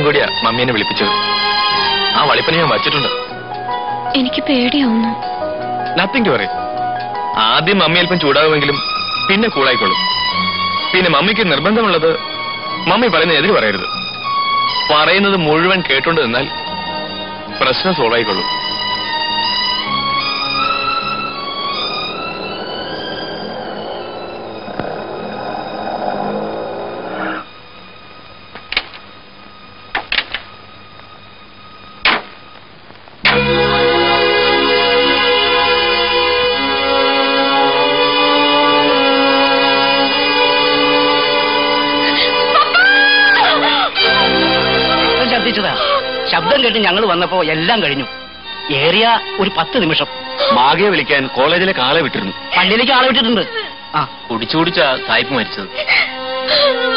കൂടിയാ മമ്മീനെ വിളിപ്പിച്ചത്. ആ വളിപ്പനെ ഞാൻ വച്ചിട്ടുണ്ട്. എനിക്ക് പേടിയാവുന്നു. Nothing to worry. ആദ്യം മമ്മി അല്പം ചൂടാകുമെങ്കിലും പിന്നെ കൂളായിക്കോളും. പിന്നെ മമ്മിക്ക് നിർബന്ധമുള്ളത് മമ്മി പറയുന്ന എതിര് പറയരുത്. പറയുന്നത് മുഴുവൻ കേട്ടോണ്ട് നിന്നാൽ പ്രശ്നം സോൾവ് ആയിക്കൊള്ളും. ശബ്ദം കേട്ട് ഞങ്ങൾ വന്നപ്പോ എല്ലാം കഴിഞ്ഞു. ഏറിയ ഒരു 10 നിമിഷം. മാഗയെ വിളിക്കാൻ കോളേജിലേക്ക് ആളെ വിട്ടിരുന്നു. പള്ളിയിലേക്ക് ആളെ വിട്ടിട്ടുണ്ട്. കുടിച്ചു കുടിച്ചാ സായിപ്പ് മരിച്ചത്.